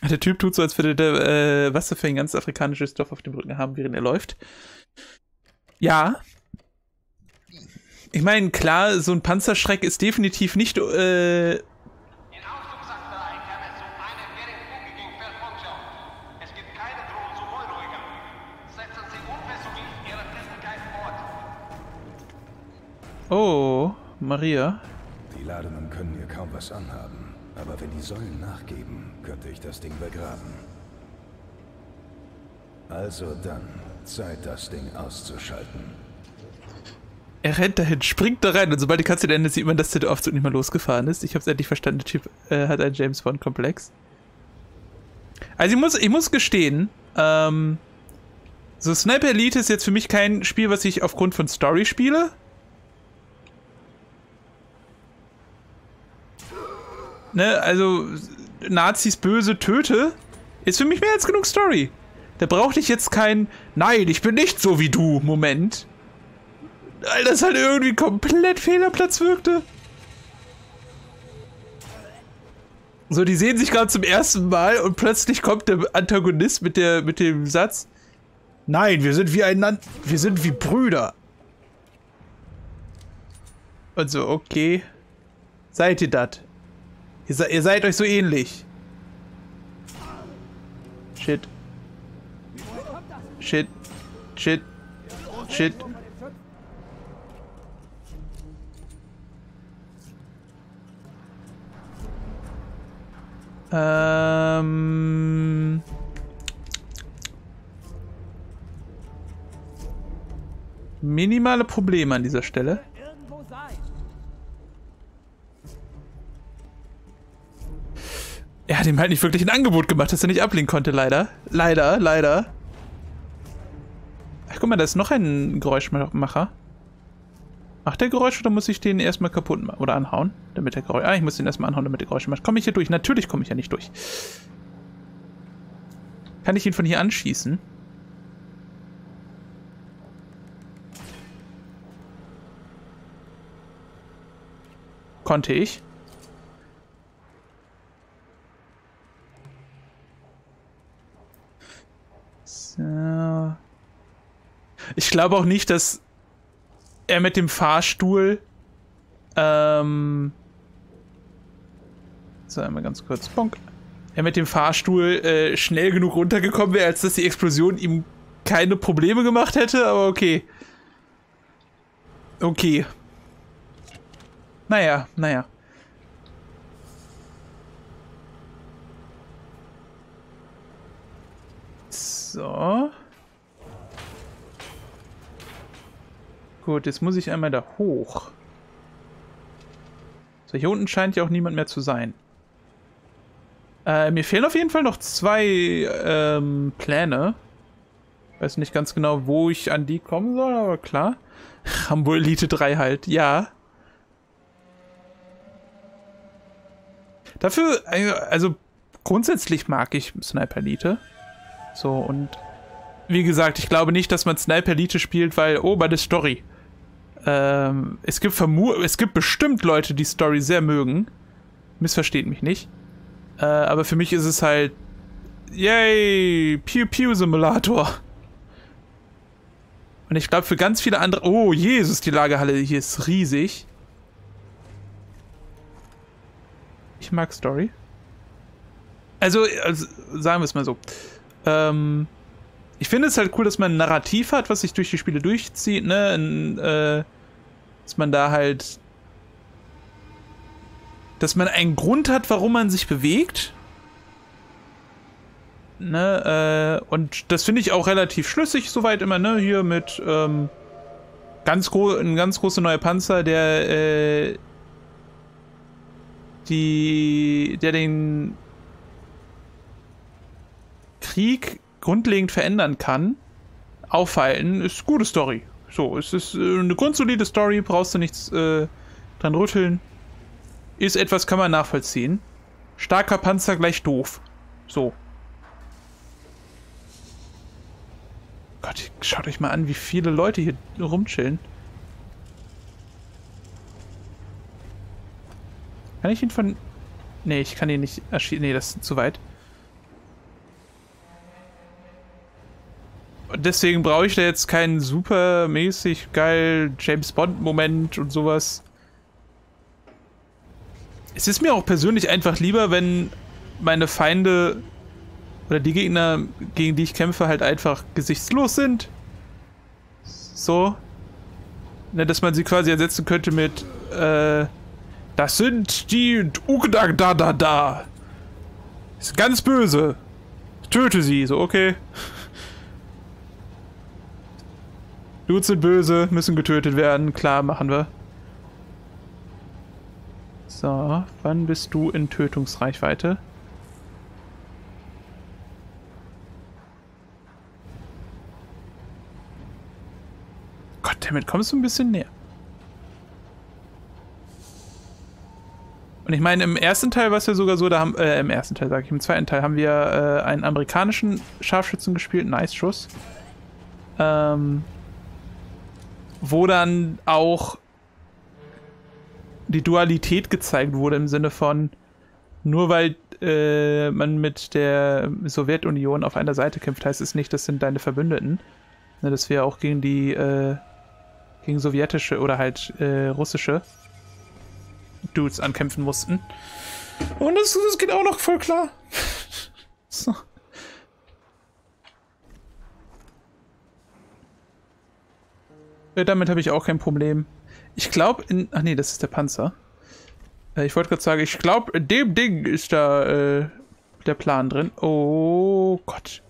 Der Typ tut so, als würde der was für ein ganz afrikanisches Dorf auf dem Rücken haben, während er läuft. Ja. Ich meine, klar, so ein Panzerschreck ist definitiv nicht Oh, Maria. Die Ladungen können mir kaum was anhaben, aber wenn die Säulen nachgeben, könnte ich das Ding begraben. Also dann, Zeit, das Ding auszuschalten. Er rennt dahin, springt da rein und sobald die Katze endet, sieht man, dass der Aufzug nicht mehr losgefahren ist. Ich hab's endlich verstanden, der Typ hat einen James Bond-Komplex. Also ich muss gestehen, so Sniper Elite ist jetzt für mich kein Spiel, was ich aufgrund von Story spiele. Ne, also Nazis böse töte, ist für mich mehr als genug Story. Da brauchte ich jetzt kein Nein, ich bin nicht so wie du Moment. Weil das halt irgendwie komplett fehl am Platz wirkte. So, die sehen sich gerade zum ersten Mal und plötzlich kommt der Antagonist mit dem Satz: Nein, wir sind wie Brüder. Und so, okay. Seid ihr das? Ihr seid euch so ähnlich. Shit. Shit. Shit. Shit. Minimale Probleme an dieser Stelle. Er hat ihm halt nicht wirklich ein Angebot gemacht, das er nicht ablehnen konnte, leider. Leider. Ach, guck mal, da ist noch ein Geräuschmacher. Macht der Geräusch oder muss ich den erstmal kaputt machen? Oder anhauen? Damit der Geräusch. Ah, ich muss den erstmal anhauen, damit der Geräusche macht. Komme ich hier durch? Natürlich komme ich ja nicht durch. Kann ich ihn von hier anschießen? Konnte ich. So. Ich glaube auch nicht, dass er mit dem Fahrstuhl so, einmal ganz kurz. Bonk. Er mit dem Fahrstuhl schnell genug runtergekommen wäre, als dass die Explosion ihm keine Probleme gemacht hätte, aber okay. Okay. Naja. So. Gut, jetzt muss ich einmal da hoch. So, hier unten scheint ja auch niemand mehr zu sein. Mir fehlen auf jeden Fall noch 2 Pläne. Weiß nicht ganz genau, wo ich an die kommen soll, aber klar. Rambo Elite 3 halt, ja. Dafür, also grundsätzlich mag ich Sniper Elite. So, und wie gesagt, ich glaube nicht, dass man Sniper Elite spielt, weil, oh, bei der Story. Es gibt bestimmt Leute, die Story sehr mögen. Missversteht mich nicht. Aber für mich ist es halt, yay, Pew-Pew-Simulator. Und ich glaube, für ganz viele andere, oh, Jesus, die Lagerhalle hier ist riesig. Ich mag Story. Also sagen wir es mal so. Ich finde es halt cool, dass man ein Narrativ hat, was sich durch die Spiele durchzieht, ne? Dass man da halt... Dass man einen Grund hat, warum man sich bewegt. Ne? Und das finde ich auch relativ schlüssig, soweit immer, ne? Hier mit ein ganz großer neuer Panzer, der den Krieg grundlegend verändern kann, aufhalten, ist gute Story. So, es ist eine grundsolide Story, brauchst du nichts dran rütteln. Ist etwas, kann man nachvollziehen. Starker Panzer gleich doof. So. Gott, schaut euch mal an, wie viele Leute hier rumchillen. Kann ich ihn von... Nee, ich kann ihn nicht erschießen. Nee, das ist zu weit. deswegen brauche ich da jetzt keinen supermäßig geil James Bond-Moment und sowas. Es ist mir auch persönlich einfach lieber, wenn meine Feinde oder die Gegner, gegen die ich kämpfe, halt einfach gesichtslos sind. So. Ne, dass man sie quasi ersetzen könnte mit, das sind die Ugdagdadada. Ist ganz böse. Töte sie. So, okay. Dudes sind böse, müssen getötet werden. Klar, machen wir. So, wann bist du in Tötungsreichweite? Gott, damit kommst du ein bisschen näher. Und ich meine, im ersten Teil war es ja sogar so, da haben, im ersten Teil sage ich, im zweiten Teil haben wir einen amerikanischen Scharfschützen gespielt, Nice Schuss. Wo dann auch die Dualität gezeigt wurde im Sinne von, nur weil man mit der Sowjetunion auf einer Seite kämpft, heißt es nicht, das sind deine Verbündeten. Ne, dass wir auch gegen die gegen sowjetische oder halt russische Dudes ankämpfen mussten. Und das geht auch noch voll klar. So. Damit habe ich auch kein Problem. Ich glaube in... Ach nee, das ist der Panzer. Ich wollte gerade sagen, ich glaube, in dem Ding ist da der Plan drin. Oh Gott.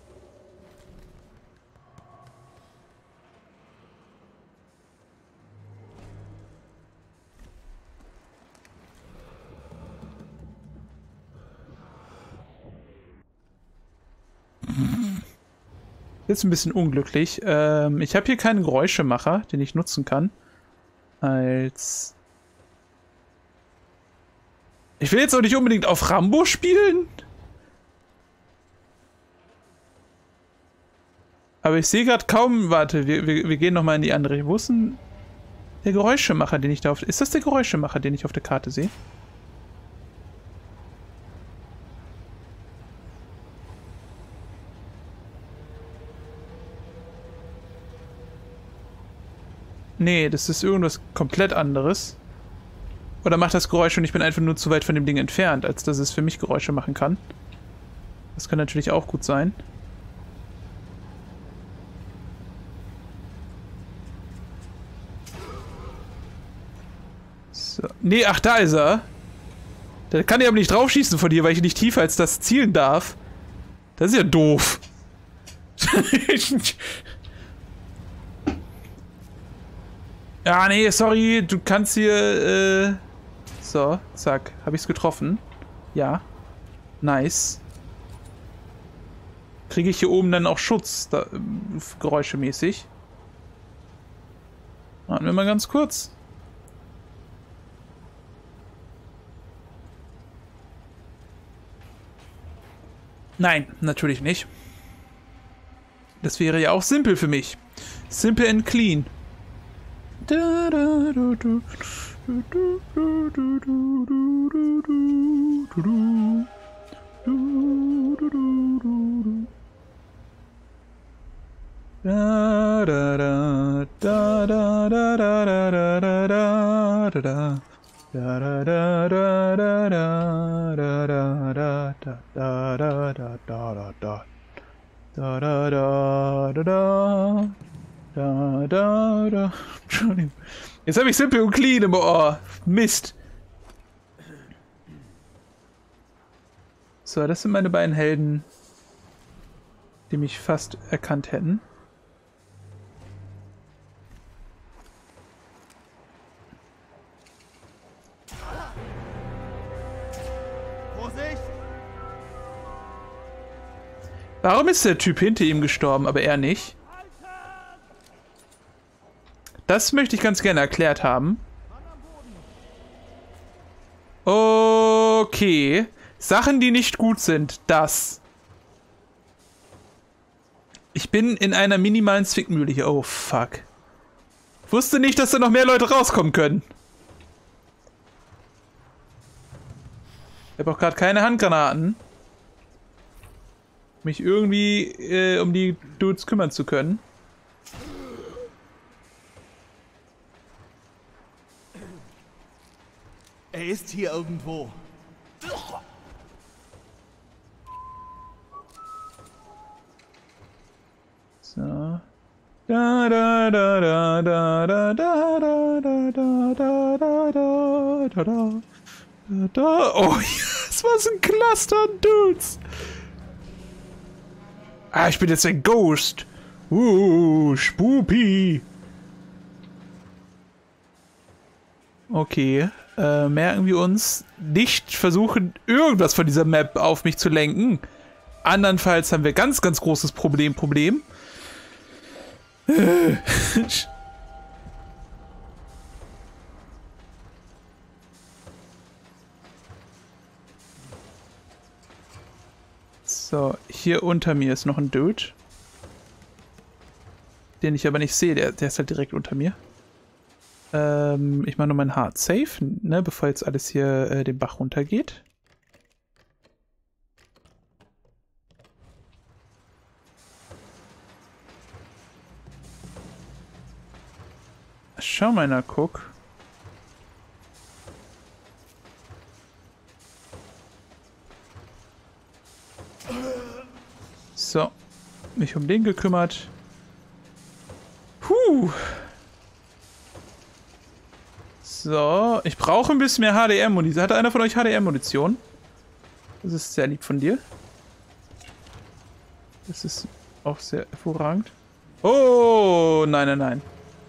Jetzt ein bisschen unglücklich. Ich habe hier keinen Geräuschemacher, den ich nutzen kann. Als... Ich will jetzt auch nicht unbedingt auf Rambo spielen. Aber ich sehe gerade kaum... Warte, wir gehen nochmal in die andere. Wo ist denn der Geräuschemacher, den ich da auf... Ist das der Geräuschemacher, den ich auf der Karte sehe? Nee, das ist irgendwas komplett anderes. Oder macht das Geräusche und ich bin einfach nur zu weit von dem Ding entfernt, als dass es für mich Geräusche machen kann. Das kann natürlich auch gut sein. So. Nee, ach, da ist er. Da kann ich aber nicht draufschießen von dir, weil ich nicht tiefer als das zielen darf. Das ist ja doof. Ja, nee, sorry, du kannst hier, so, zack, habe ich's getroffen. Ja, nice. Kriege ich hier oben dann auch Schutz, da, geräuschemäßig? Warten wir mal ganz kurz. Nein, natürlich nicht. Das wäre ja auch simpel für mich. Simple and clean. Entschuldigung. Jetzt habe ich Simple und Clean im Ohr. Mist. So, das sind meine beiden Helden, die mich fast erkannt hätten. Vorsicht! Warum ist der Typ hinter ihm gestorben, aber er nicht? Das möchte ich ganz gerne erklärt haben. Okay. Sachen, die nicht gut sind. Das. Ich bin in einer minimalen Zwickmühle hier. Oh, fuck. Wusste nicht, dass da noch mehr Leute rauskommen können. Ich habe auch gerade keine Handgranaten. mich irgendwie um die Dudes kümmern zu können. Er ist hier irgendwo. So. Da da da da da da da da da da da da da da da. Oh, das war so ein Cluster an Dudes. Ah, ich bin jetzt ein Ghost. Spooky. Okay, merken wir uns, nicht versuchen, irgendwas von dieser Map auf mich zu lenken. Andernfalls haben wir ganz, ganz großes Problem. So, hier unter mir ist noch ein Dude. Den ich aber nicht sehe, der ist halt direkt unter mir. Ich mache nur mein Hard Save, ne, bevor jetzt alles hier den Bach runtergeht. Schau mal, na, guck. So, mich um den gekümmert. So, ich brauche ein bisschen mehr HDR-Munition. Hat einer von euch HDR-Munition? Das ist sehr lieb von dir. Das ist auch sehr hervorragend. Oh, nein.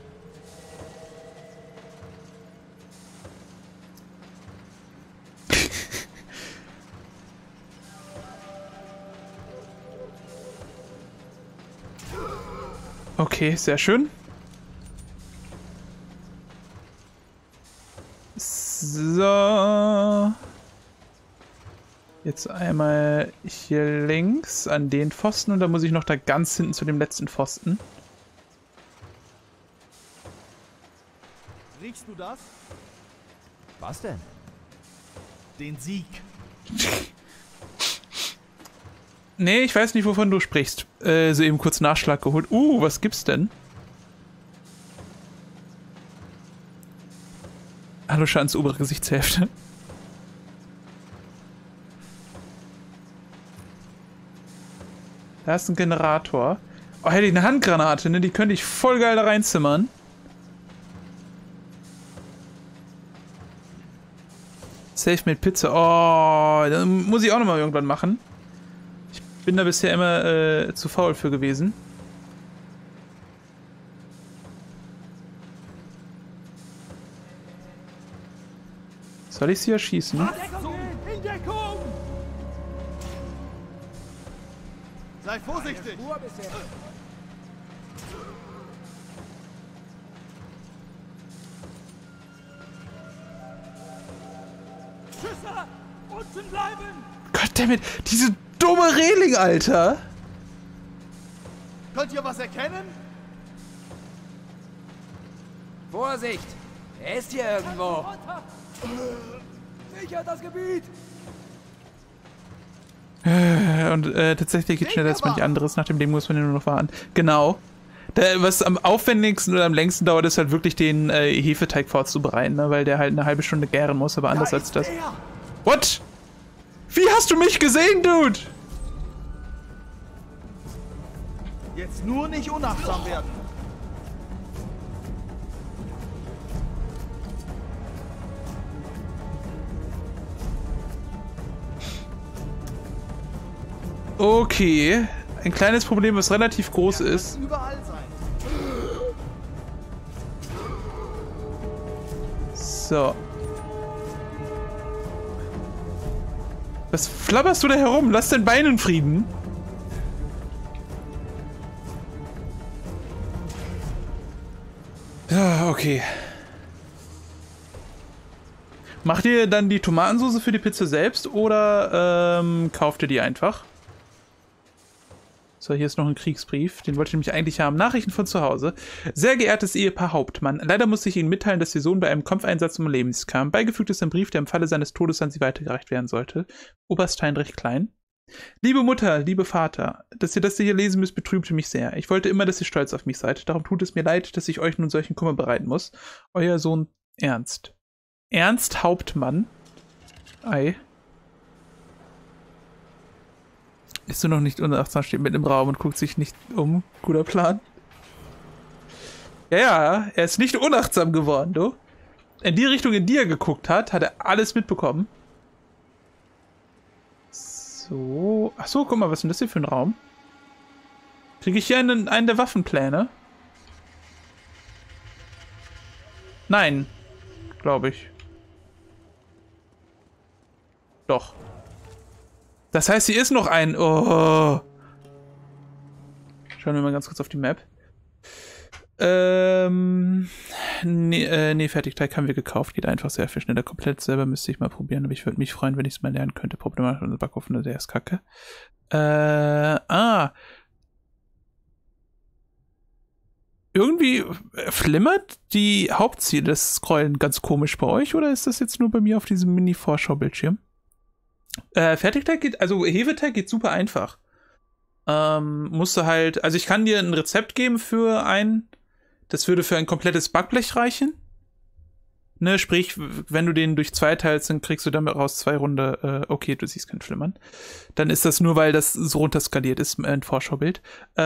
Okay, sehr schön. So. Jetzt einmal hier links an den Pfosten und dann muss ich noch da ganz hinten zu dem letzten Pfosten. Riechst du das? Was denn? Den Sieg. Nee, ich weiß nicht, wovon du sprichst. So eben kurz Nachschlag geholt. Was gibt's denn? Hallo, Schans obere Gesichtshälfte. Da ist ein Generator. Oh, hätte ich eine Handgranate, ne? Die könnte ich voll geil da reinzimmern. Safe mit Pizza. Oh, das muss ich auch nochmal irgendwann machen. Ich bin da bisher immer zu faul für gewesen. Soll ich sie erschießen? In Deckung! Sei vorsichtig! Schüsse! Unten bleiben! Goddammit, diese dumme Reling, Alter! Könnt ihr was erkennen? Vorsicht! Er ist hier irgendwo! Sichert das Gebiet! Und tatsächlich geht schneller als manch anderes. Nach dem Ding muss man ja nur noch warten. Genau. Was am aufwendigsten oder am längsten dauert, ist halt wirklich den Hefeteig vorzubereiten, ne? Weil der halt eine halbe Stunde gären muss, aber anders als das. What? Wie hast du mich gesehen, Dude? Jetzt nur nicht unachtsam werden. Okay. Ein kleines Problem, was relativ groß ist. Überall sein. So. Was flabberst du da herum? Lass dein Bein in Frieden. Ja, okay. Macht ihr dann die Tomatensauce für die Pizza selbst oder kauft ihr die einfach? So, hier ist noch ein Kriegsbrief. Den wollte ich nämlich eigentlich haben. Nachrichten von zu Hause. Sehr geehrtes Ehepaar Hauptmann. Leider musste ich Ihnen mitteilen, dass Ihr Sohn bei einem Kampfeinsatz um Lebens kam. Beigefügt ist ein Brief, der im Falle seines Todes an Sie weitergereicht werden sollte. Oberst Heinrich Klein. Liebe Mutter, liebe Vater, dass ihr das hier lesen müsst, betrübte mich sehr. Ich wollte immer, dass ihr stolz auf mich seid. Darum tut es mir leid, dass ich euch nun solchen Kummer bereiten muss. Euer Sohn Ernst. Ernst Hauptmann. Ei. Ist du noch nicht unachtsam, steht mit im Raum und guckt sich nicht um. Guter Plan. Ja, er ist nicht unachtsam geworden, du. In die Richtung, in die er geguckt hat, hat er alles mitbekommen. So. Achso, guck mal, was ist denn das hier für ein Raum? Kriege ich hier einen der Waffenpläne? Nein. Glaube ich. Doch. Das heißt, hier ist noch ein... Oh. Schauen wir mal ganz kurz auf die Map. Nee, Fertigteig haben wir gekauft. Geht einfach sehr viel schneller. Komplett selber müsste ich mal probieren, aber ich würde mich freuen, wenn ich es mal lernen könnte. Problematisch und Backofen, der ist kacke. Irgendwie flimmert die Hauptziele des Scrollen ganz komisch bei euch, oder ist das jetzt nur bei mir auf diesem Mini-Vorschaubildschirm? Fertigteig geht, also Hefeteig geht super einfach. Musst du halt, also ich kann dir ein Rezept geben für das würde für ein komplettes Backblech reichen. Ne, sprich, wenn du den durch 2 teilst, dann kriegst du damit raus 2 Runde, okay, du siehst kein Flimmern. Dann ist das nur, weil das so runterskaliert ist, ein Vorschaubild.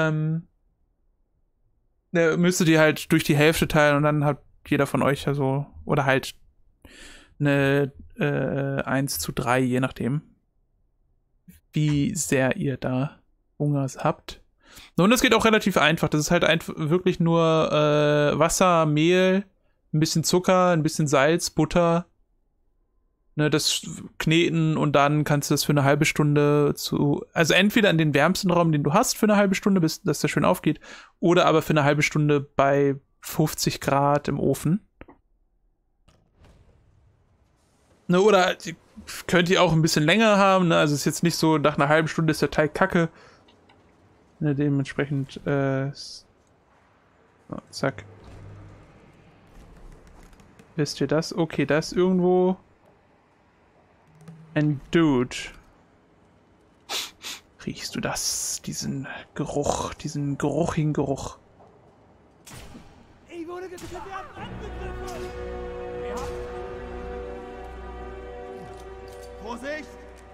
Müsste die halt durch die Hälfte teilen und dann hat jeder von euch also, oder halt eine 1:3, je nachdem, wie sehr ihr da Hunger habt. Und das geht auch relativ einfach. Das ist halt wirklich nur Wasser, Mehl, ein bisschen Zucker, ein bisschen Salz, Butter. Ne, das kneten und dann kannst du das für eine halbe Stunde also entweder in den wärmsten Raum, den du hast, für eine halbe Stunde, bis dass der schön aufgeht, oder aber für eine halbe Stunde bei 50 Grad im Ofen. Ne, oder könnt ihr auch ein bisschen länger haben, ne? Also es ist jetzt nicht so, nach einer halben Stunde ist der Teig kacke. Ne, dementsprechend, so, zack. Wisst ihr das? Okay, da ist irgendwo ein Dude. Riechst du das? Diesen Geruch, diesen geruchigen Geruch. Ich wurde getötet, wir haben angegriffen! Vorsicht!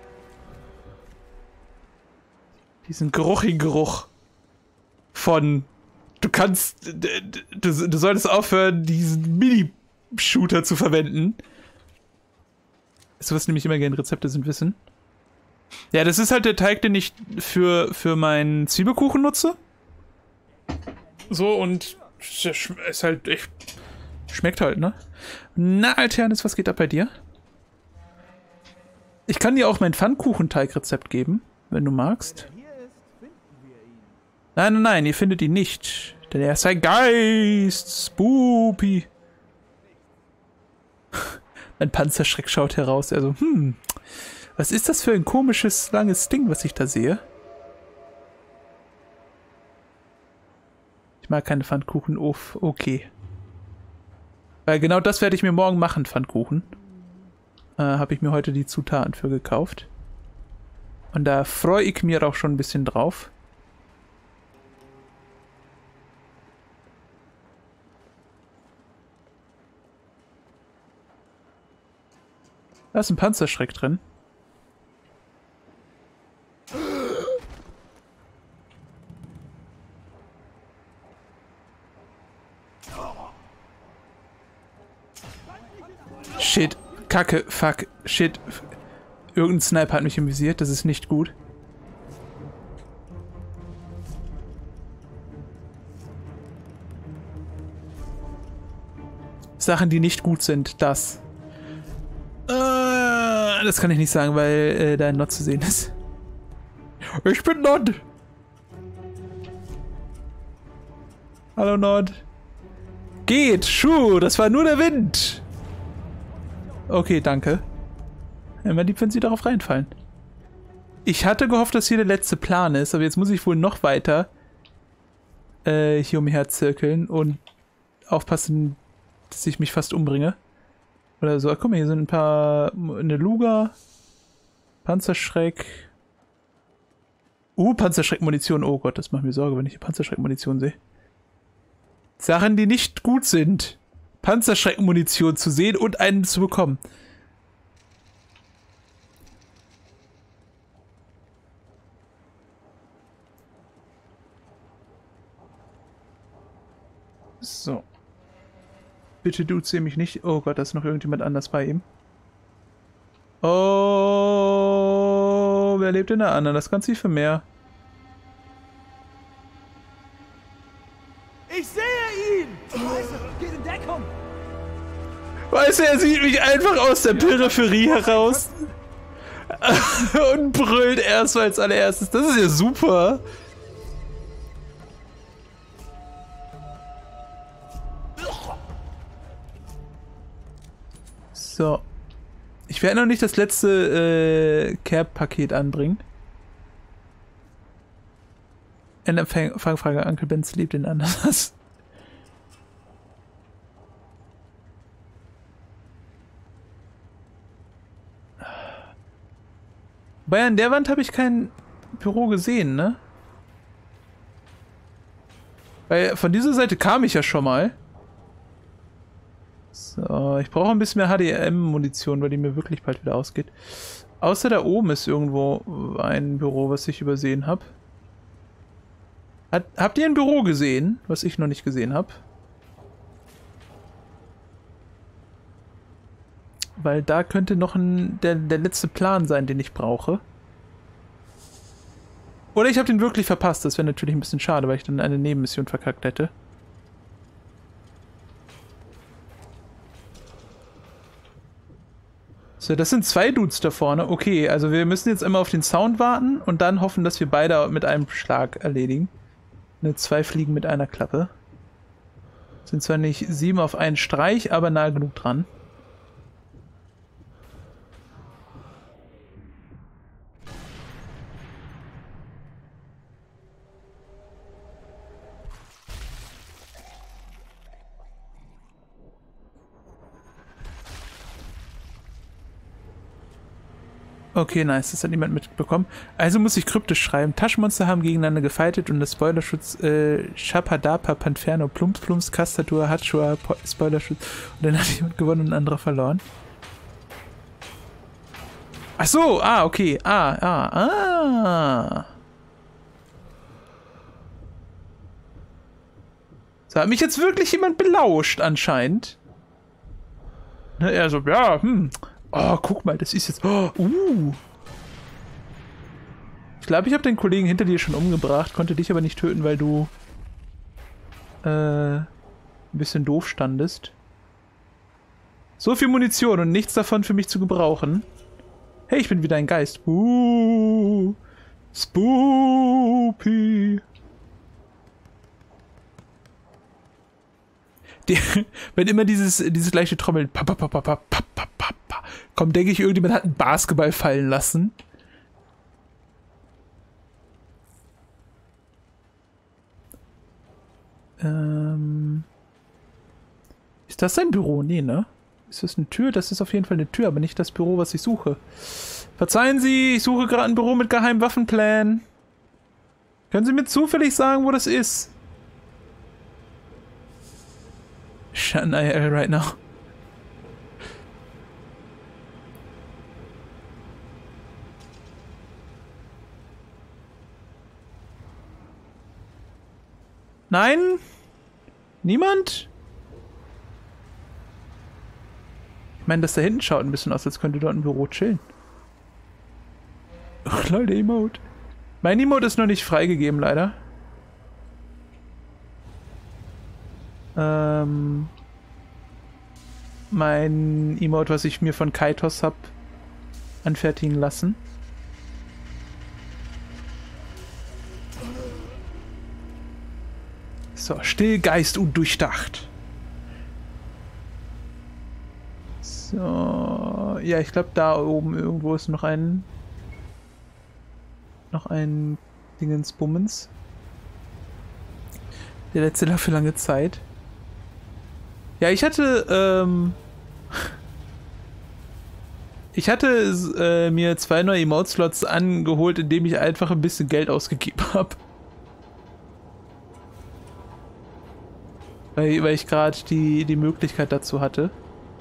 Diesen geruchigen Geruch von du solltest aufhören, diesen Mini-Shooter zu verwenden. Sowas nehme ich immer gerne, Rezepte sind Wissen. Ja, das ist halt der Teig, den ich für meinen Zwiebelkuchen nutze. So, und ist halt echt, schmeckt halt, ne? Na, Alternis, was geht ab bei dir? Ich kann dir auch mein Pfannkuchenteig-Rezept geben, wenn du magst. Nein, ihr findet ihn nicht. Denn er ist ein Geist. Spoopy. Mein Panzerschreck schaut heraus. Also, was ist das für ein komisches, langes Ding, was ich da sehe? Ich mag keine Pfannkuchen. Okay. Weil genau das werde ich mir morgen machen, Pfannkuchen. Habe ich mir heute die Zutaten für gekauft. Und da freue ich mich auch schon ein bisschen drauf. Da ist ein Panzerschreck drin. Shit. Kacke. Fuck. Shit. Irgendein Sniper hat mich im Visier. Das ist nicht gut. Sachen, die nicht gut sind. Das kann ich nicht sagen, weil da ein Nod zu sehen ist. Ich bin Nod. Hallo Nod. Geht, Schuh, das war nur der Wind. Okay, danke. Immer lieb, wenn sie darauf reinfallen. Ich hatte gehofft, dass hier der letzte Plan ist, aber jetzt muss ich wohl noch weiter hier umher zirkeln und aufpassen, dass ich mich fast umbringe. Oder so. Guck mal, hier sind ein paar... Eine Luga. Panzerschreck. Panzerschreckmunition. Oh Gott, das macht mir Sorge, wenn ich hier Panzerschreckmunition sehe. Sachen, die nicht gut sind. Panzerschreckmunition zu sehen und einen zu bekommen. So. Bitte duze mich nicht. Oh Gott, da ist noch irgendjemand anders bei ihm. Oh, wer lebt in der anderen? Das kann sie für mehr. Ich sehe ihn! Scheiße, geht in Deckung! Weißt du, er sieht mich einfach aus der Peripherie heraus und brüllt erstmal als allererstes. Das ist ja super. So. Ich werde noch nicht das letzte Care-Paket anbringen. Fangfrage, Uncle Benz liebt den Ananas. Wobei an der Wand habe ich kein Büro gesehen, ne? Weil von dieser Seite kam ich ja schon mal. So, ich brauche ein bisschen mehr HDM-Munition, weil die mir wirklich bald wieder ausgeht. Außer da oben ist irgendwo ein Büro, was ich übersehen habe. Habt ihr ein Büro gesehen, was ich noch nicht gesehen habe? Weil da könnte noch der letzte Plan sein, den ich brauche. Oder ich habe den wirklich verpasst. Das wäre natürlich ein bisschen schade, weil ich dann eine Nebenmission verkackt hätte. So, das sind 2 Dudes da vorne. Okay, also wir müssen jetzt immer auf den Sound warten und dann hoffen, dass wir beide mit einem Schlag erledigen. 2 Fliegen mit einer Klappe. Sind zwar nicht 7 auf einen Streich, aber nahe genug dran. Okay, nice, das hat niemand mitbekommen. Also muss ich kryptisch schreiben. Taschenmonster haben gegeneinander gefightet und das Spoilerschutz Chapadapa, Panferno, Plumps, Plumps, Castatur, Hatchua, Spoilerschutz. Und dann hat jemand gewonnen und ein anderer verloren. Ach so, okay. So, hat mich jetzt wirklich jemand belauscht anscheinend. Ne, er so, ja, Oh, guck mal, das ist jetzt... Ich glaube, ich habe den Kollegen hinter dir schon umgebracht, konnte dich aber nicht töten, weil du ein bisschen doof standest. So viel Munition und nichts davon für mich zu gebrauchen. Hey, ich bin wieder ein Geist. Spoopy. Wenn immer dieses gleiche Trommeln kommt, denke ich, irgendjemand hat einen Basketball fallen lassen. Ist das ein Büro? Nee, ne? Ist das eine Tür? Das ist auf jeden Fall eine Tür, aber nicht das Büro, was ich suche. Verzeihen Sie, ich suche gerade ein Büro mit geheimen Waffenplänen. Können Sie mir zufällig sagen, wo das ist? Shut an IL right now. Nein? Niemand? Ich meine, das da hinten schaut ein bisschen aus, als könnte dort ein Büro chillen. Ach, Leute, Emote. Mein Emote ist noch nicht freigegeben, leider. Mein Emote, was ich mir von Kaitos habe anfertigen lassen. So, still, Geist und durchdacht. So, ja, ich glaube, da oben irgendwo ist noch ein Dingensbummens. Der letzte lag für lange Zeit. Ja, ich hatte, Ich hatte mir 2 neue Emote-Slots angeholt, indem ich einfach ein bisschen Geld ausgegeben habe. Weil ich gerade die Möglichkeit dazu hatte.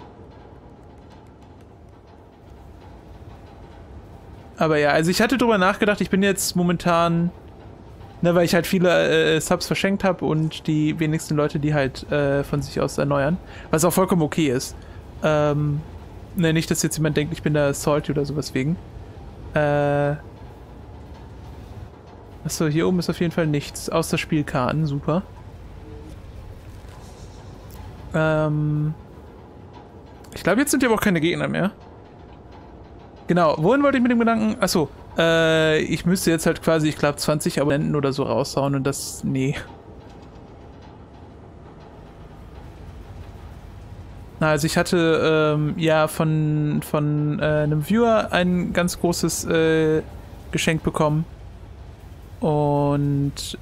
Aber ja, also ich hatte drüber nachgedacht, ich bin jetzt momentan, ne, weil ich halt viele Subs verschenkt habe und die wenigsten Leute, die halt von sich aus erneuern, was auch vollkommen okay ist. Ne, nicht, dass jetzt jemand denkt, ich bin da salty oder sowas wegen. Achso, hier oben ist auf jeden Fall nichts, außer Spielkarten, super. Ich glaube, jetzt sind hier aber auch keine Gegner mehr. Genau, wohin wollte ich mit dem Gedanken? Achso, ich müsste jetzt halt quasi, ich glaube, 20 Abonnenten oder so raushauen und das, nee. Na, also ich hatte, ja, von einem Viewer ein ganz großes, Geschenk bekommen. Und,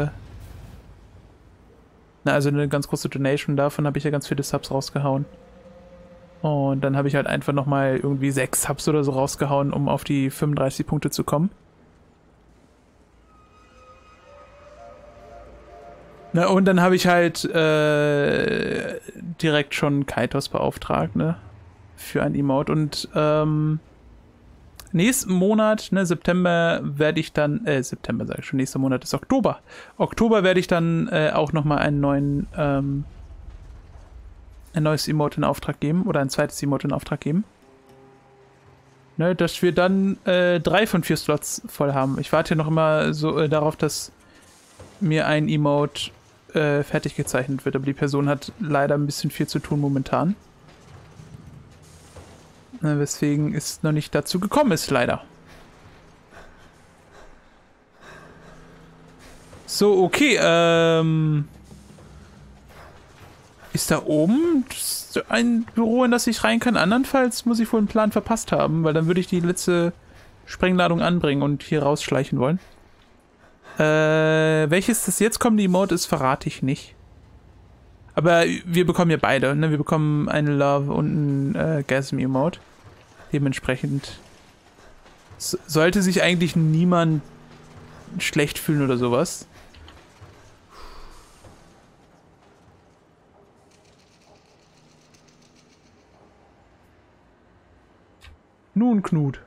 also eine ganz große Donation, davon habe ich ja ganz viele Subs rausgehauen. Und dann habe ich halt einfach nochmal irgendwie 6 Subs oder so rausgehauen, um auf die 35 Punkte zu kommen. Na, und dann habe ich halt direkt schon Kaitos beauftragt, ne? Für ein Emote. Und nächsten Monat, ne, September, werde ich dann, September sage ich schon, nächster Monat ist Oktober. Oktober werde ich dann auch nochmal einen neuen, ein neues Emote in Auftrag geben oder ein zweites Emote in Auftrag geben. Ne, dass wir dann 3 von 4 Slots voll haben. Ich warte ja noch immer so darauf, dass mir ein Emote fertig gezeichnet wird, aber die Person hat leider ein bisschen viel zu tun momentan. Ne, weswegen es noch nicht dazu gekommen ist, leider. So, okay, ist da oben ein Büro, in das ich rein kann? Andernfalls muss ich wohl einen Plan verpasst haben, weil dann würde ich die letzte Sprengladung anbringen und hier rausschleichen wollen. Welches das jetzt kommende Emote ist, verrate ich nicht. Aber wir bekommen ja beide, ne? Wir bekommen eine Love und ein Gasm-Emote. Dementsprechend sollte sich eigentlich niemand schlecht fühlen oder sowas. Nun, Knut.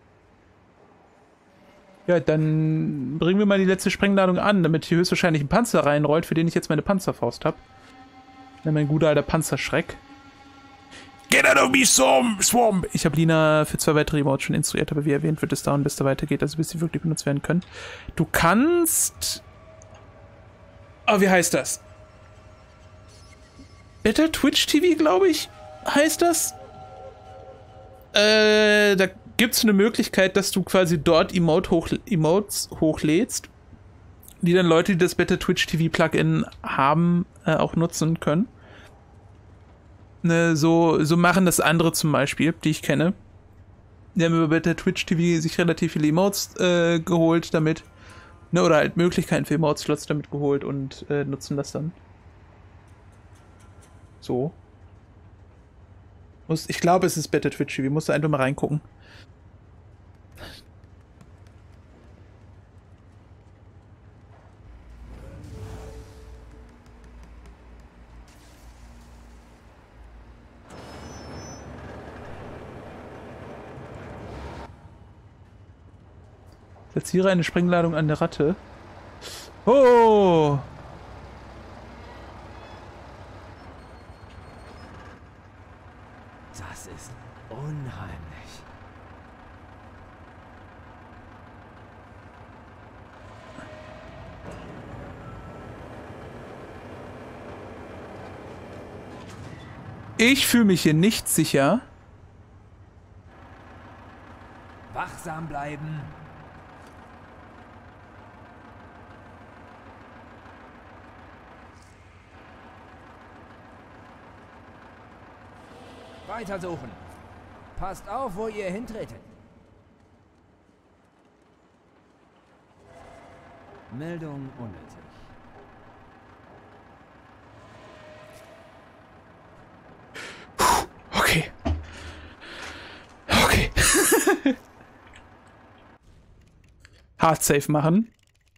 Ja, dann bringen wir mal die letzte Sprengladung an, damit hier höchstwahrscheinlich ein Panzer reinrollt, für den ich jetzt meine Panzerfaust habe. Mein guter alter Panzerschreck. Get out of me, Swamp! Ich habe Lina für 2 weitere Emotes schon instruiert, aber wie erwähnt wird es dauern, bis da weitergeht, also bis sie wirklich benutzt werden können. Du kannst... Oh, wie heißt das? Better Twitch TV, glaube ich, heißt das? Da gibt es eine Möglichkeit, dass du quasi dort Emotes hochlädst, die dann Leute, die das Better Twitch TV Plugin haben, auch nutzen können. Ne, so machen das andere zum Beispiel, die ich kenne. Die haben über Better Twitch TV sich relativ viele Emotes geholt damit. Ne, oder halt Möglichkeiten für Emote-Slots damit geholt und nutzen das dann. So. Ich glaube, es ist Better Twitch TV. Musst du einfach mal reingucken. Platziere eine Sprengladung an der Ratte. Oh! Das ist unheimlich. Ich fühle mich hier nicht sicher. Wachsam bleiben. Weitersuchen. Passt auf, wo ihr hintretet. Meldung unnötig. Okay. Okay. Hard Safe machen.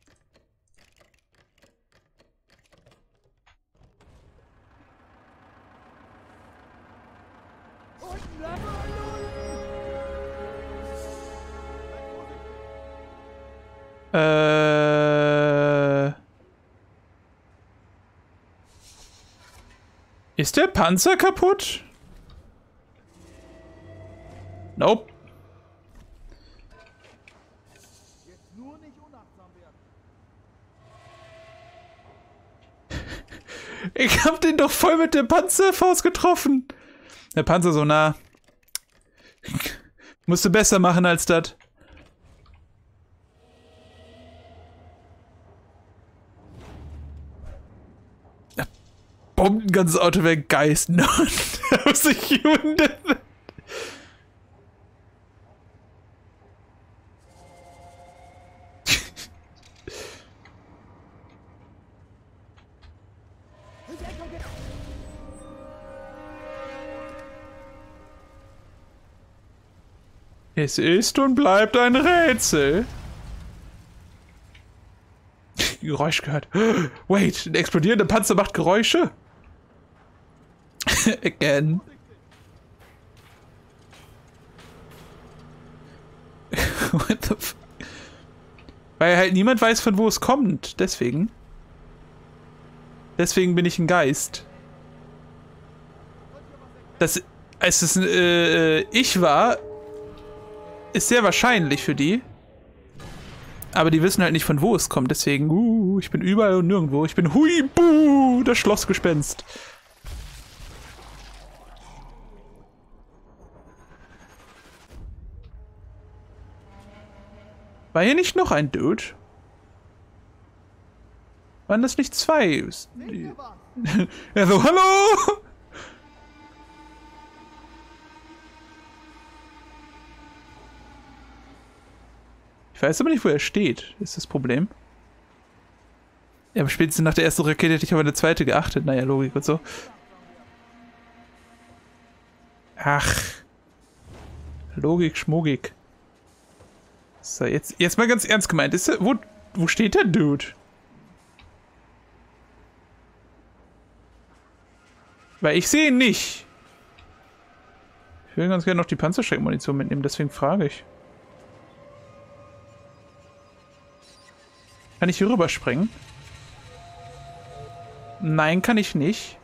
Ist der Panzer kaputt? Nope. Jetzt nur nicht unachtsam werden. Ich hab den doch voll mit der Panzerfaust getroffen. Der Panzer so nah. Musste besser machen als das. Bombt ein ganzes Auto weg, Geist. Da muss ich wundern. Es ist und bleibt ein Rätsel. Geräusch gehört. Wait, ein explodierender Panzer macht Geräusche? Again. What the fuck? Weil halt niemand weiß, von wo es kommt. Deswegen. Deswegen bin ich ein Geist. Dass es ich war, ist sehr wahrscheinlich für die. Aber die wissen halt nicht, von wo es kommt. Deswegen, ich bin überall und nirgendwo. Ich bin Huibu, das Schlossgespenst. War hier nicht noch ein Dude? Waren das nicht zwei? Ja, so, hallo! Ich weiß aber nicht, wo er steht, ist das Problem. Ja, aber spätestens nach der ersten Rakete hätte ich aber eine zweite geachtet. Naja, Logik und so. Ach. Logik, Schmogik. So, jetzt mal ganz ernst gemeint. Ist er, wo steht der Dude? Weil ich sehe ihn nicht. Ich will ganz gerne noch die Panzerschreckmunition mitnehmen, deswegen frage ich. Kann ich hier rüberspringen? Nein, kann ich nicht.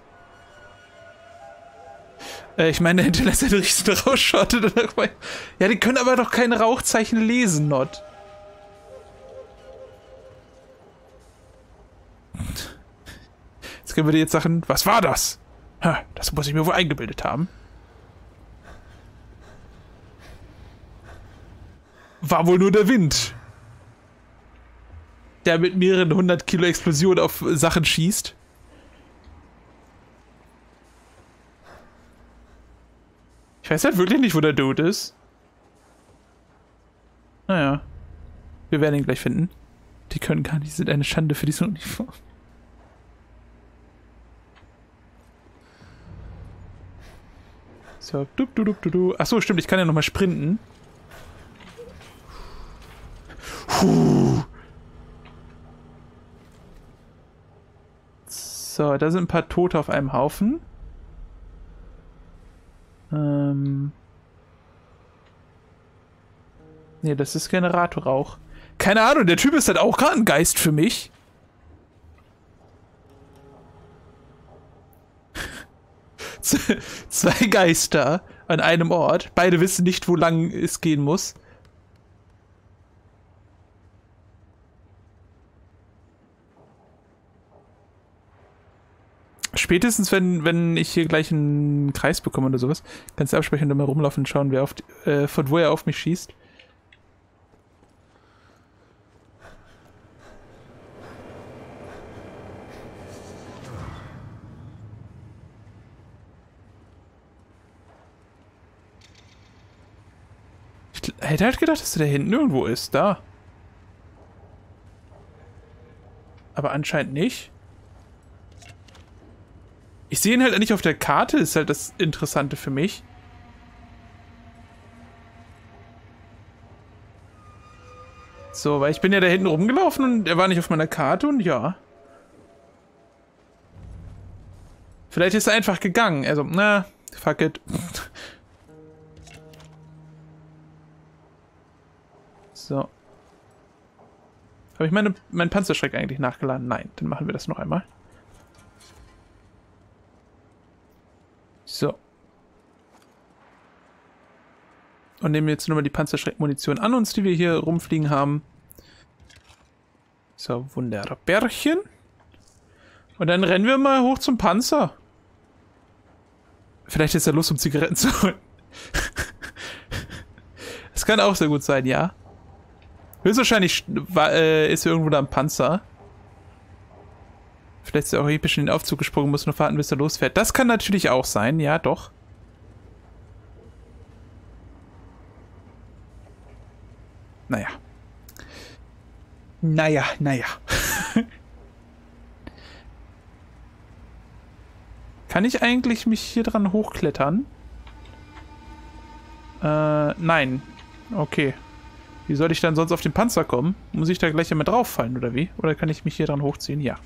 Ich meine, der hinterlässt einen riesen Rauchschott. Ja, die können aber doch keine Rauchzeichen lesen, Not. Jetzt können wir dir jetzt sagen, was war das? Das muss ich mir wohl eingebildet haben. War wohl nur der Wind, der mit mehreren 100 Kilo Explosion auf Sachen schießt. Ich weiß halt wirklich nicht, wo der Dude ist. Naja. Wir werden ihn gleich finden. Die können gar nicht, die sind eine Schande für diese Uniform. So, achso, stimmt, ich kann ja nochmal sprinten. So, da sind ein paar Tote auf einem Haufen. Ne, das ist Generatorrauch. Keine Ahnung, der Typ ist halt auch gerade ein Geist für mich. Zwei Geister an einem Ort. Beide wissen nicht, wo lang es gehen muss. Spätestens, wenn ich hier gleich einen Kreis bekomme oder sowas, kannst du absprechen und mal rumlaufen und schauen, wer von wo er auf mich schießt. Ich hätte halt gedacht, dass der da hinten irgendwo ist. Da. Aber anscheinend nicht. Ich sehe ihn halt nicht auf der Karte, ist halt das Interessante für mich. So, weil ich bin ja da hinten rumgelaufen und er war nicht auf meiner Karte und ja. Vielleicht ist er einfach gegangen. Also, na, fuck it. So. Habe ich meinen Panzerschreck eigentlich nachgeladen? Nein, dann machen wir das noch einmal. So. Und nehmen jetzt nur mal die Panzerschreckmunition an uns, die wir hier rumfliegen haben. So, Wunderbärchen. Und dann rennen wir mal hoch zum Panzer. Vielleicht ist er Lust, um Zigaretten zu holen. Das kann auch sehr gut sein, ja. Höchstwahrscheinlich ist er irgendwo da am Panzer. Vielleicht ist er auch episch in den Aufzug gesprungen, muss nur warten, bis er losfährt. Das kann natürlich auch sein, ja, doch. Naja. Naja. Kann ich eigentlich mich hier dran hochklettern? Nein. Okay. Wie soll ich dann sonst auf den Panzer kommen? Muss ich da gleich einmal drauf fallen, oder wie? Oder kann ich mich hier dran hochziehen? Ja.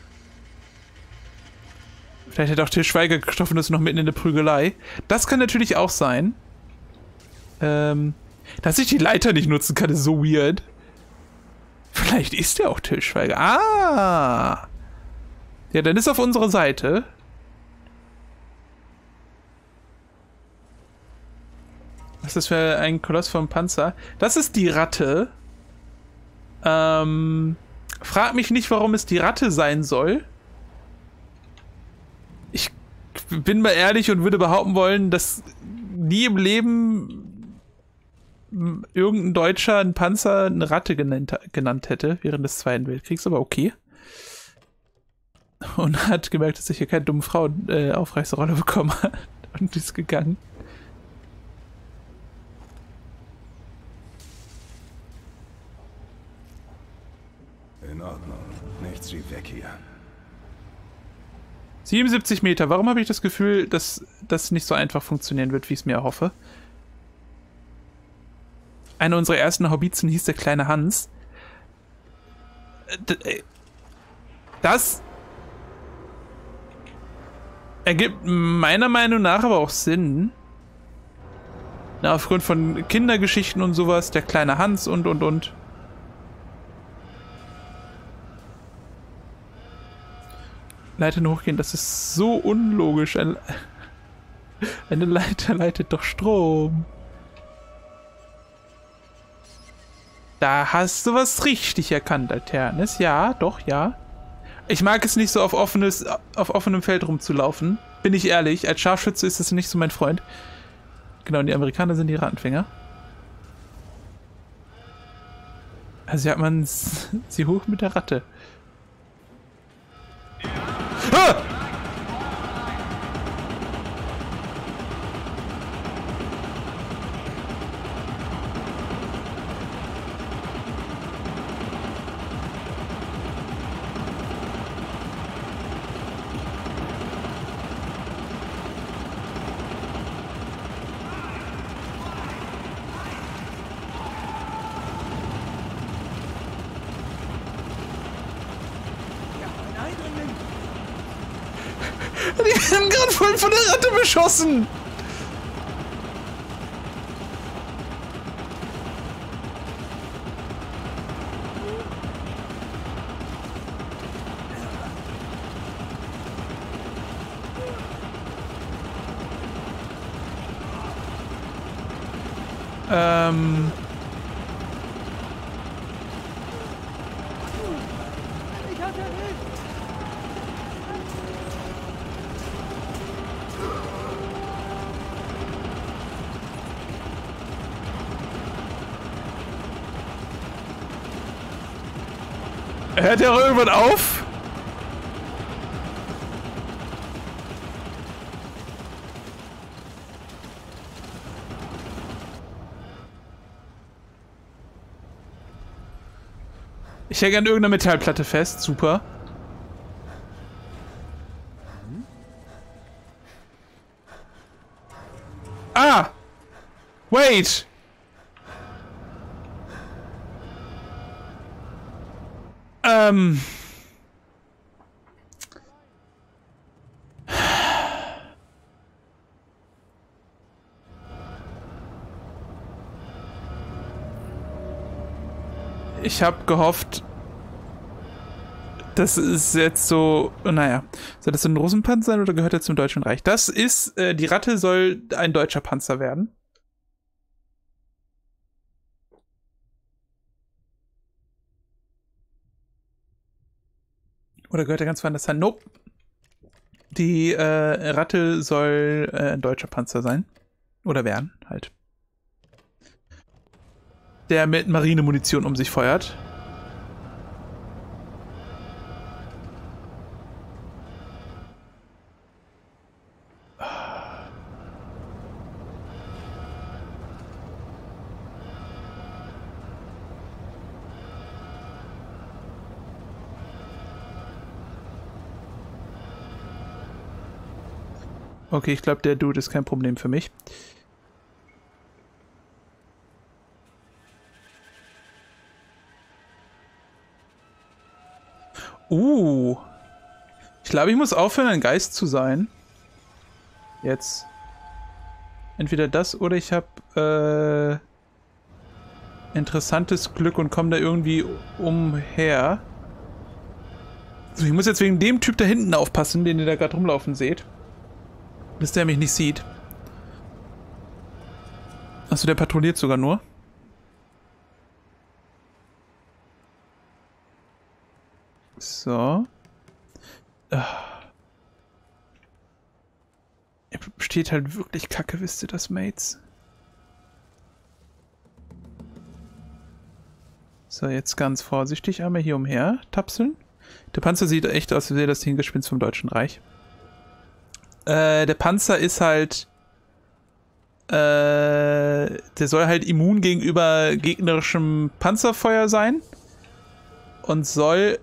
Vielleicht hätte auch Til Schweiger gestoffen, das ist noch mitten in der Prügelei. Das kann natürlich auch sein. Dass ich die Leiter nicht nutzen kann, ist so weird. Vielleicht ist der auch Til Schweiger. Ah! Ja, dann ist auf unserer Seite. Was ist das für ein Koloss vom Panzer? Das ist die Ratte. Frag mich nicht, warum es die Ratte sein soll. Ich bin mal ehrlich und würde behaupten wollen, dass nie im Leben irgendein Deutscher einen Panzer eine Ratte genannt hätte während des Zweiten Weltkriegs, aber okay. Und hat gemerkt, dass ich hier keine dumme Frau Aufreißerrolle bekommen hat und ist gegangen. In Ordnung. Nichts wie weg hier. 77 Meter. Warum habe ich das Gefühl, dass das nicht so einfach funktionieren wird, wie ich es mir erhoffe? Einer unserer ersten Haubitzen hieß der kleine Hans. Das ergibt meiner Meinung nach aber auch Sinn. Na, aufgrund von Kindergeschichten und sowas, der kleine Hans und. Leitern hochgehen, das ist so unlogisch. Eine Leiter leitet doch Strom. Da hast du was richtig erkannt, Alternis. Ja, doch, ja. Ich mag es nicht so auf offenem Feld rumzulaufen. Bin ich ehrlich, als Scharfschütze ist das nicht so mein Freund. Genau, und die Amerikaner sind die Rattenfänger. Also hat man sie hoch mit der Ratte. Ah! Die werden gerade voll von der Ratte beschossen. Hört er irgendwann auf? Ich hänge an irgendeiner Metallplatte fest. Super. Ah! Wait! Ich habe gehofft, das ist jetzt so, naja, soll das ein Russenpanzer sein oder gehört er zum Deutschen Reich? Das ist, die Ratte soll ein deutscher Panzer werden. Oder gehört er ganz woanders sein? Nope. Die Ratte soll ein deutscher Panzer sein. Oder werden, halt. Der mit Marinemunition um sich feuert. Okay, ich glaube, der Dude ist kein Problem für mich. Ich glaube, ich muss aufhören, ein Geist zu sein. Jetzt. Entweder das oder ich habe interessantes Glück und komme da irgendwie umher. So, ich muss jetzt wegen dem Typ da hinten aufpassen, den ihr da gerade rumlaufen seht. Bis der mich nicht sieht. Achso, der patrouilliert sogar nur. So. Er steht halt wirklich kacke, wisst ihr das, Mates? So, jetzt ganz vorsichtig einmal hier umher tapseln. Der Panzer sieht echt aus, als wäre das Hingespinst vom Deutschen Reich. Der Panzer ist halt der soll halt immun gegenüber gegnerischem Panzerfeuer sein und soll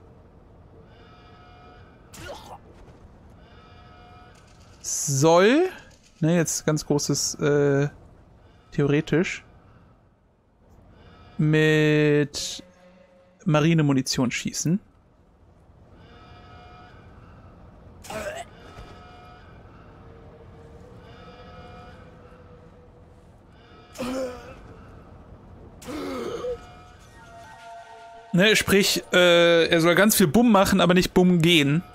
ne, jetzt ganz großes theoretisch mit Marinemunition schießen. Ne, sprich, er soll ganz viel Bumm machen, aber nicht Bumm gehen.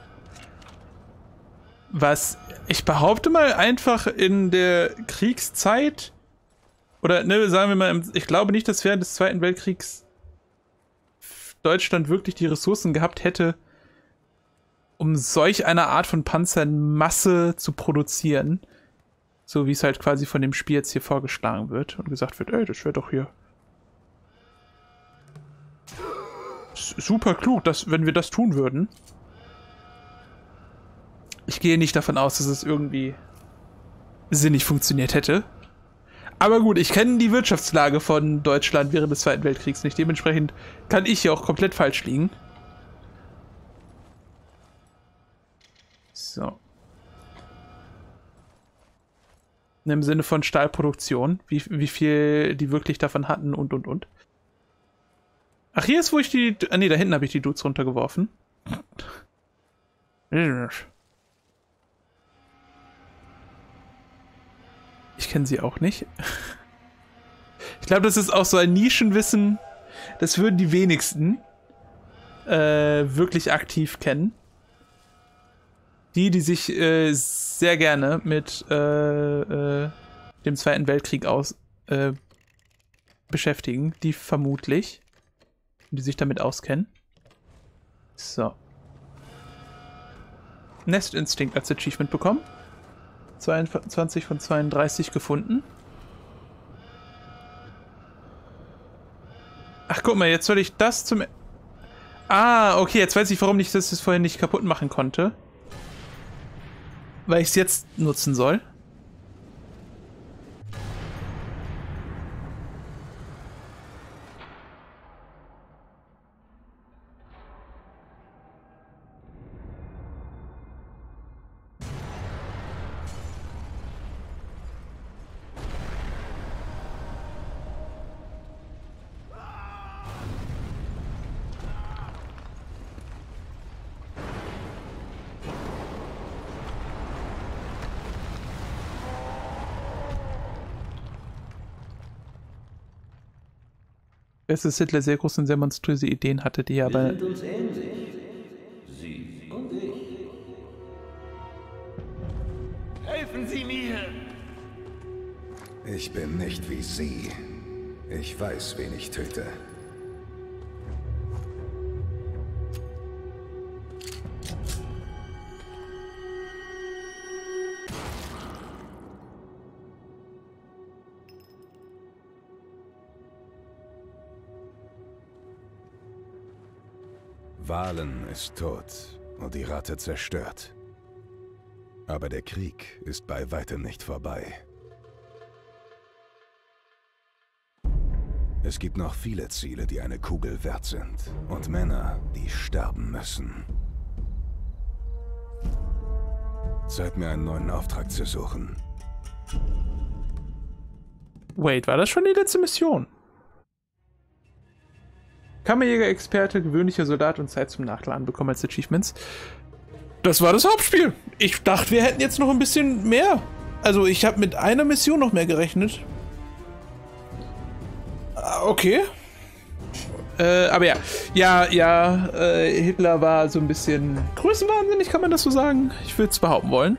Was ich behaupte mal einfach in der Kriegszeit oder ne, sagen wir mal, ich glaube nicht, dass während des Zweiten Weltkriegs Deutschland wirklich die Ressourcen gehabt hätte, um solch eine Art von Panzer in Masse zu produzieren. So wie es halt quasi von dem Spiel jetzt hier vorgeschlagen wird und gesagt wird, ey, das wäre doch hier super klug, wenn wir das tun würden. Ich gehe nicht davon aus, dass es irgendwie sinnig funktioniert hätte. Aber gut, ich kenne die Wirtschaftslage von Deutschland während des Zweiten Weltkriegs nicht. Dementsprechend kann ich hier auch komplett falsch liegen. So. Im Sinne von Stahlproduktion. Wie viel die wirklich davon hatten und. Ach, hier ist, wo ich die... Ah, nee, da hinten habe ich die Dudes runtergeworfen. Ich kenne sie auch nicht. Ich glaube, das ist auch so ein Nischenwissen. Das würden die wenigsten wirklich aktiv kennen. Die sich sehr gerne mit dem Zweiten Weltkrieg beschäftigen. Die vermutlich. Die sich damit auskennen. So. Nest-Instinct als Achievement bekommen. 22 von 32 gefunden. Ach, guck mal, jetzt soll ich das zum... Ah, okay, jetzt weiß ich, warum ich das vorhin nicht kaputt machen konnte. Weil ich es jetzt nutzen soll. Es ist Hitler sehr groß und sehr monströse Ideen hatte, die aber... Wir sind uns ähnlich. Sie und ich. Helfen Sie mir! Ich bin nicht wie Sie. Ich weiß, wen ich töte. Valen ist tot und die Ratte zerstört. Aber der Krieg ist bei weitem nicht vorbei. Es gibt noch viele Ziele, die eine Kugel wert sind. Und Männer, die sterben müssen. Zeit, mir einen neuen Auftrag zu suchen. Wait, war das schon die letzte Mission? Kammerjäger-Experte, gewöhnlicher Soldat und Zeit zum Nachladen bekommen als Achievements. Das war das Hauptspiel. Ich dachte, wir hätten jetzt noch ein bisschen mehr. Also ich habe mit einer Mission noch mehr gerechnet. Okay. Aber ja, Hitler war so ein bisschen größenwahnsinnig, kann man das so sagen? Ich würde es behaupten wollen.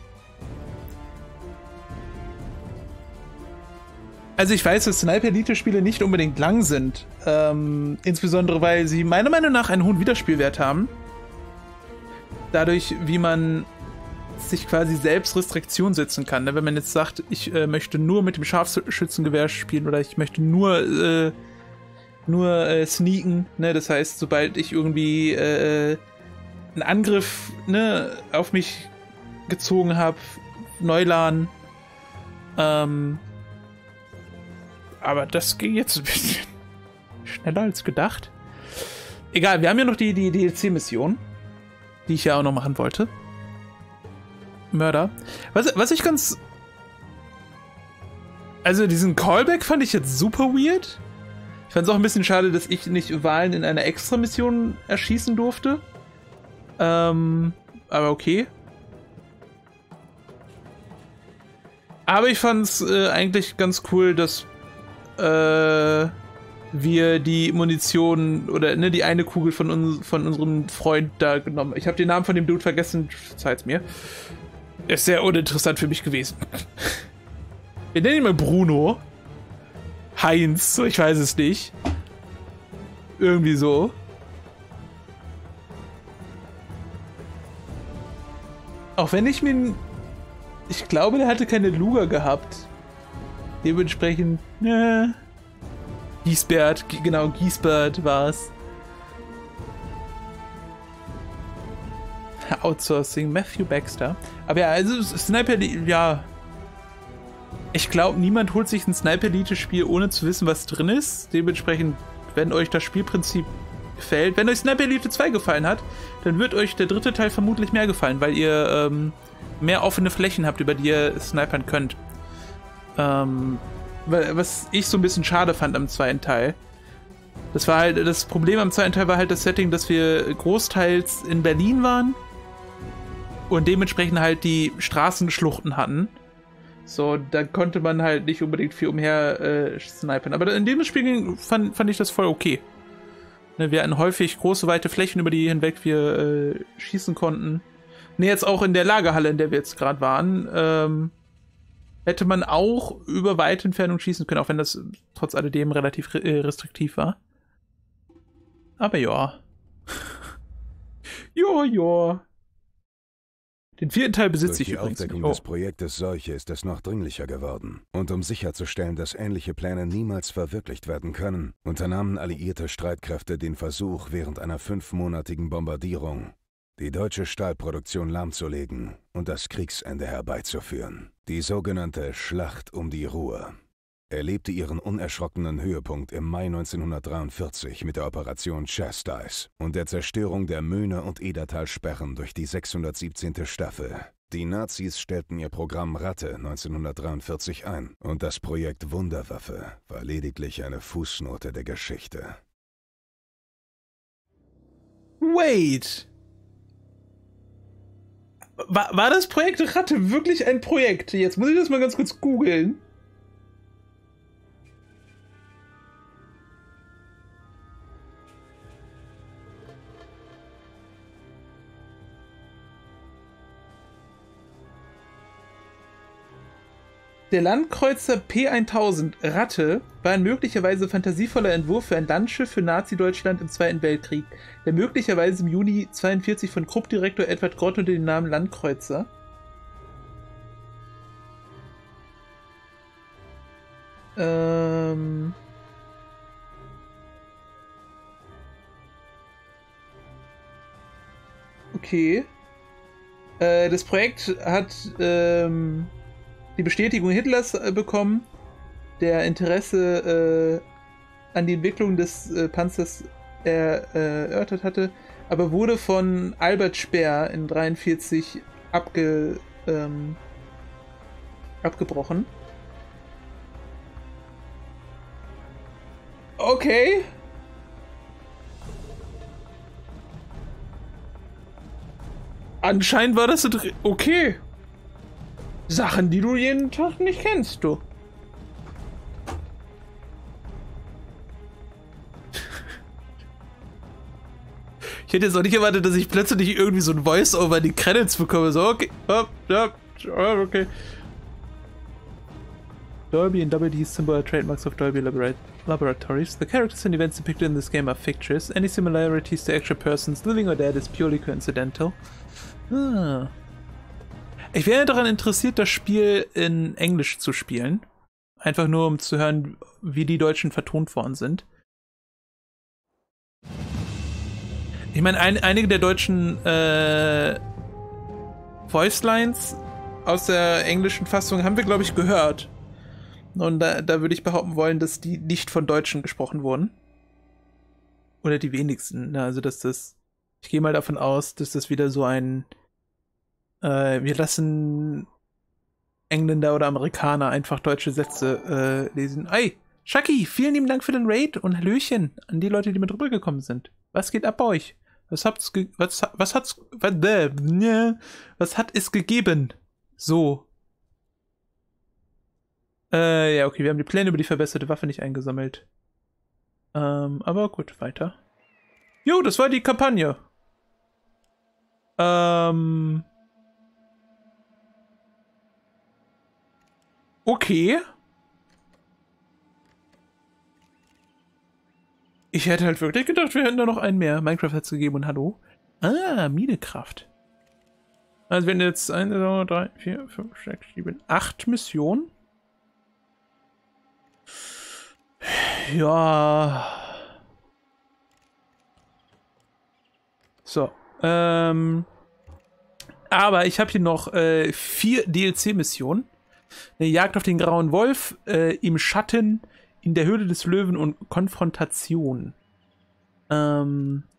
Also ich weiß, dass Sniper-Elite-Spiele nicht unbedingt lang sind. Insbesondere, weil sie meiner Meinung nach einen hohen Wiederspielwert haben. Dadurch, wie man sich quasi selbst Restriktionen setzen kann. Ne? Wenn man jetzt sagt, ich möchte nur mit dem Scharfschützengewehr spielen oder ich möchte nur sneaken. Ne? Das heißt, sobald ich irgendwie einen Angriff auf mich gezogen habe, Neuladen, aber das ging jetzt ein bisschen schneller als gedacht. Egal, wir haben ja noch die DLC-Mission, die ich ja auch noch machen wollte. Mörder. Was ich ganz... Also diesen Callback fand ich jetzt super weird. Ich fand es auch ein bisschen schade, dass ich nicht Wahlen in einer Extra-Mission erschießen durfte. Aber okay. Aber ich fand es eigentlich ganz cool, dass wir die Munition oder die eine Kugel von unserem Freund da genommen. Ich habe den Namen von dem Dude vergessen, verzeiht's mir. Ist sehr uninteressant für mich gewesen. Wir nennen ihn mal Bruno. Heinz, so, ich weiß es nicht. Irgendwie so. Auch wenn ich glaube, der hatte keine Luger gehabt. Dementsprechend, Giesbert, genau, Giesbert war's. Outsourcing, Matthew Baxter. Aber ja, also Sniper, ja. Ich glaube, niemand holt sich ein Sniper-Elite-Spiel, ohne zu wissen, was drin ist. Dementsprechend, wenn euch das Spielprinzip gefällt, wenn euch Sniper Elite 2 gefallen hat, dann wird euch der dritte Teil vermutlich mehr gefallen, weil ihr mehr offene Flächen habt, über die ihr snipern könnt. Was ich so ein bisschen schade fand am zweiten Teil. Das war halt, das Problem am zweiten Teil war halt das Setting, dass wir großteils in Berlin waren und dementsprechend halt die Straßenschluchten hatten. So, da konnte man halt nicht unbedingt viel umher snipern. Aber in dem Spiel fand ich das voll okay. Ne, wir hatten häufig große, weite Flächen, über die hinweg wir schießen konnten. Ne, jetzt auch in der Lagerhalle, in der wir jetzt gerade waren, hätte man auch über weite Entfernung schießen können, auch wenn das trotz alledem relativ restriktiv war. Aber ja. Ja. Den vierten Teil besitze ich übrigens. Durch die Aufdeckung des Projektes Seuche ist es noch dringlicher geworden. Und um sicherzustellen, dass ähnliche Pläne niemals verwirklicht werden können, unternahmen alliierte Streitkräfte den Versuch, während einer 5-monatigen Bombardierung die deutsche Stahlproduktion lahmzulegen und das Kriegsende herbeizuführen. Die sogenannte Schlacht um die Ruhr erlebte ihren unerschrockenen Höhepunkt im Mai 1943 mit der Operation Chastise und der Zerstörung der Möhne- und Edertalsperren durch die 617. Staffel. Die Nazis stellten ihr Programm Ratte 1943 ein und das Projekt Wunderwaffe war lediglich eine Fußnote der Geschichte. Wait! War das Projekt Ratte wirklich ein Projekt? Jetzt muss ich das mal ganz kurz googeln. Der Landkreuzer P1000 Ratte war ein möglicherweise fantasievoller Entwurf für ein Landschiff für Nazi-Deutschland im Zweiten Weltkrieg, der möglicherweise im Juni 1942 von Krupp-Direktor Edward Grott unter dem Namen Landkreuzer okay. Das Projekt hat die Bestätigung Hitlers bekommen, der Interesse an die Entwicklung des Panzers erörtert hatte, aber wurde von Albert Speer in 1943 abgebrochen. Okay. Anscheinend war das okay. Sachen, die du jeden Tag nicht kennst, du. Ich hätte jetzt auch nicht erwartet, dass ich plötzlich irgendwie so ein Voice-Over in die Credits bekomme. So, okay. Okay. Dolby and WD symbol are trademarks of Dolby Laboratories. The characters and events depicted in this game are fictitious. Any similarities to actual persons, living or dead, is purely coincidental. Ah. Ich wäre daran interessiert, das Spiel in Englisch zu spielen. Einfach nur, um zu hören, wie die Deutschen vertont worden sind. Ich meine, einige der deutschen Voicelines aus der englischen Fassung haben wir, glaube ich, gehört. Und da würde ich behaupten wollen, dass die nicht von Deutschen gesprochen wurden. Oder die wenigsten. Also, ich gehe mal davon aus, dass das wieder so ein wir lassen Engländer oder Amerikaner einfach deutsche Sätze lesen. Ey, Shaki, vielen lieben Dank für den Raid und Hallöchen an die Leute, die mit rübergekommen sind. Was geht ab bei euch? Was hat es gegeben? So. Ja, okay, wir haben die Pläne über die verbesserte Waffe nicht eingesammelt. Aber gut, weiter. Jo, das war die Kampagne. Okay. Ich hätte halt wirklich gedacht, wir hätten da noch einen mehr. Minecraft hat es gegeben und hallo. Ah, Minekraft. Also wir haben jetzt 1, 2, 3, 4, 5, 6, 7, 8 Missionen. Ja. So. Aber ich habe hier noch 4 DLC-Missionen. Eine Jagd auf den grauen Wolf, im Schatten, in der Höhle des Löwen und Konfrontation.